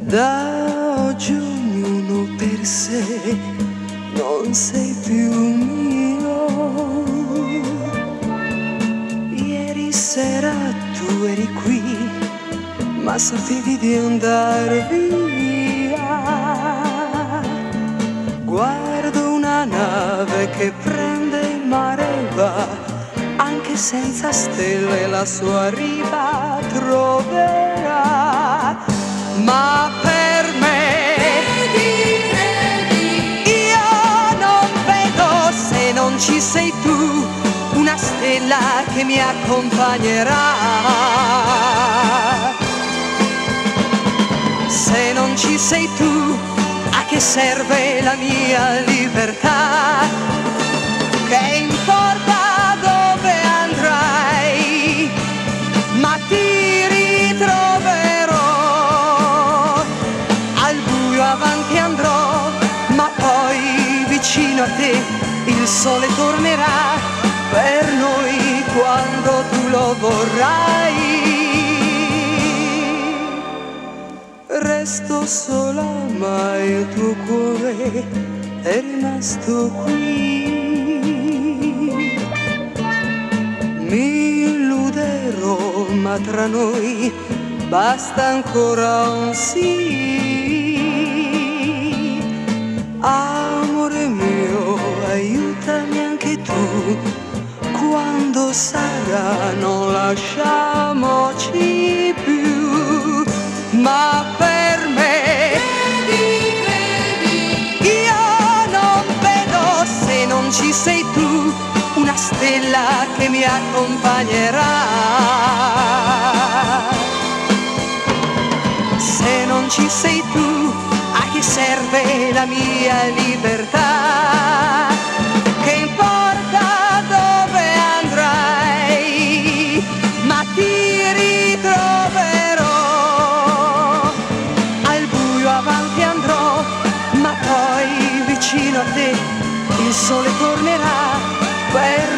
Da oggi ognuno per sé, non sei più mio. Ieri sera tu eri qui, ma sapevi di andar via. Guardo una nave che prende il mare e va, anche senza stelle la sua riva troverà. Ma per me io non vedo, se non ci sei tu, una stella che mi accompagnerà. Se non ci sei tu, a che serve la mia libertà? Che importa dove andrai, ma ti ritroverò. Al buio avanti andrò, ma poi vicino a te il sole tornerà per noi quando tu lo vorrai. Resto sola, ma il tuo cuore è rimasto qui. Mi illuderò, ma tra noi basta ancora un sì. Amore mio, aiutami anche tu, quando sarà non lasciamoci più. Ma per me io non vedo, se non ci sei tu, una stella che mi accompagnerà. Se non ci sei tu, a che serve la mia libertà? Che importa dove andrai, ma ti ritroverò. Al buio avanti andrò, ma poi vicino a te il sole tornerà per